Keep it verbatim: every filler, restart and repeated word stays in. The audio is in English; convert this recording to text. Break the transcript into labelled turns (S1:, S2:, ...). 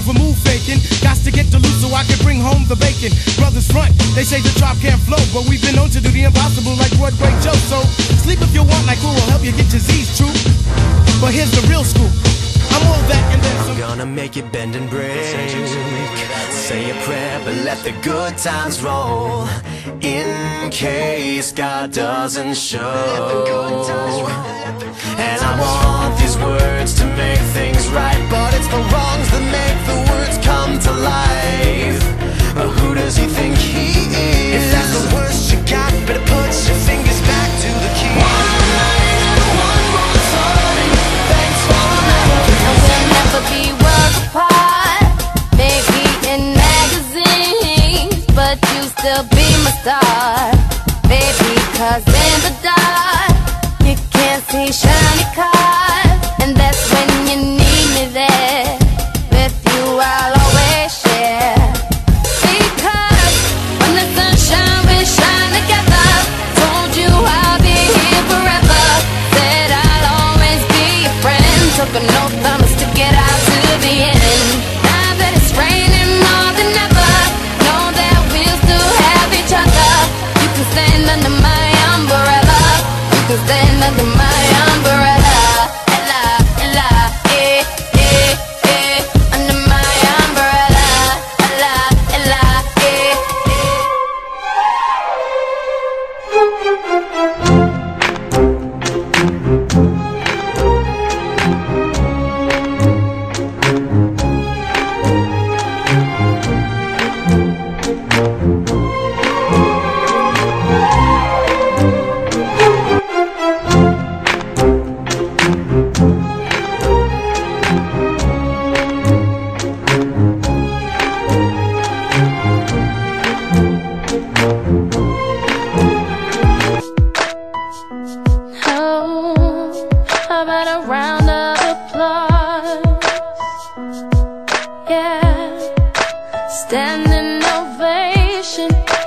S1: never move faking. Got to get to loose so I can bring home the bacon. Brothers front, they say the drop can't flow, but we've been known to do the impossible like Broadway Joe. So sleep if you want, like who will help you get your Z's true. But here's the real scoop. I'm all that and then some.
S2: I'm gonna make it bend and break. Say a prayer, but let the good times roll. In case God doesn't show. And I want these words to make things right, but it's the wrongs that make the words come to life. But who does he think he is? If that's the worst you got, better put your fingers back to the key. One night and one more time. Thanks for the memories.
S3: And we'll never be worlds apart. Maybe in magazines, but you still be my star. Baby, cause in the dark you can't see shiny cars, and that's when you need me there. With you I'll always share. Because when the sun shines, we shine together. Told you I'll be here forever. Said I'll always be your friend. Took an oath on us to get out to the end. Now that it's raining more than ever, know that we'll still have each other. You can stand under my umbrella. You can stand under my umbrella. Ella, Ella, eh, eh, eh. Under my umbrella. Ella, Ella, eh, oh, how about a round of applause? Yeah, standing ovation.